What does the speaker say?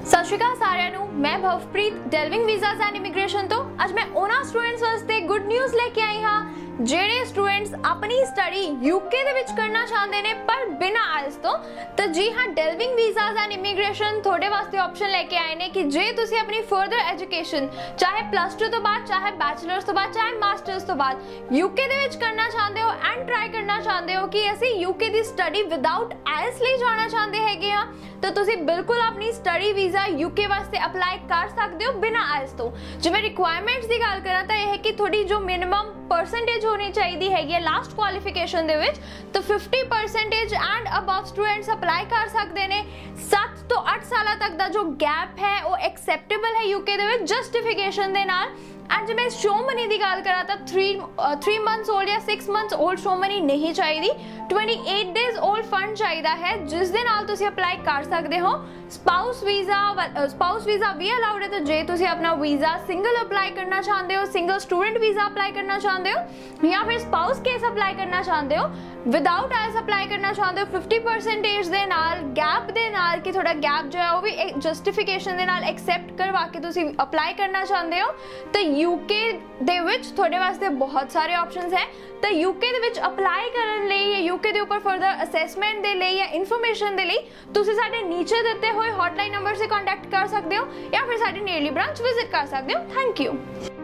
सत श्री अकाल सारिਆਂ ਨੂੰ मैं Bhavpreet Delving Visas and Immigration तो अज मैं उन्हां स्टूडेंट्स वास्ते गुड न्यूज़ लेके आई हाँ ਜਿਹੜੇ स्टूडेंट्स अपनी स्टडी यूके ਦੇ ਵਿੱਚ ਕਰਨਾ ਚਾਹੁੰਦੇ ਨੇ ਪਰ ਬਿਨਾ ਆਇਲਸ तो जी हाँ डेल्विंग वीज़ास एंड इमीग्रेशन ਤੁਹਾਡੇ ਵਾਸਤੇ ਆਪਸ਼ਨ ਲੈ ਕੇ ਆਏ ਨੇ ਕਿ ਜੇ ਤੁਸੀਂ ਆਪਣੀ ਫਰਦਰ ਐਜੂਕੇਸ਼ਨ ਚਾਹੇ +2 ਤੋਂ ਬਾਅਦ ਚਾਹੇ ਬੈਚਲਰਸ ਤੋਂ ਬਾਅਦ ਚਾਹੇ ਮਾਸਟਰਸ ਤੋਂ ਬਾਅਦ यूके ਦੇ ਵਿੱਚ ਕਰਨਾ ਚਾਹੁੰਦੇ ਹੋ ਐਂਡ ਟਰਾਈ ਕਰਨਾ ਚਾਹੁੰਦੇ ਹੋ ਕਿ ਅਸੀਂ यूके ਦੀ ਸਟੱਡੀ ਵਿਦਆਊਟ ਆਇਲਸ ਲਈ ਜਾਣਾ ਚਾਹੁੰਦੇ ਹੈਗੇ ਆ तो तुसी बिल्कुल अपनी स्टडी वीज़ा यूके वास्ते अप्लाई कर सकते हो बिना आइल्स तो जिवें रिक्वायरमेंट्स की गल करा तो यह है कि थोड़ी जो मिनिमम परसेंटेज होनी चाहिए हैगी लास्ट क्वालिफिकेशन दे विच तो 50% एंड अबव स्टूडेंट्स अप्लाई कर सकते हैं। 7 तो 8 साल तक का जो गैप है वो एक्सेप्टेबल है यूके दे विच जस्टिफिकेशन दे नाल। एंड जो मैं शो मनी की गल करा तो 3 मंथ्स ओल्ड या 6 मंथ्स ओल्ड शो मनी नहीं चाहिए 28 डेज ओल्ड फंड चाहिए है जिस दे नाल तुसी अप्लाई कर सकते हो। स्पाउस वीज़ा भी अलाउड है तो जे तुसी अपना वीज़ा सिंगल अप्लाई करना चाहते हो सिंगल स्टूडेंट वीज़ा अप्लाई करना चाहते हो या फिर स्पाउस केस अप्लाई करना चाहते हो विदाउट आइल्स अप्लाई करना चाहते हो 50% दे नाल गैप दे नाल कि थोड़ा गैप जो है वो भी जस्टिफिकेशन दे नाल एक्सेप्ट करवा के तुसी अप्लाई करना चाहते हो तो यूके दे विच थोड़े वास्ते बहुत सारे ऑप्शंस हैं तो यूके दे विच अप्लाई करन लई या यूके दे ऊपर फर्दर असैसमेंट दे लई या इन्फॉर्मेशन दे लई तुसी साडे नीचे दिते हुए हॉटलाइन नंबर से कॉन्टैक्ट कर सकते हो या फिर साडी नेड़ली ब्रांच विजिट कर सकते हो। Thank you.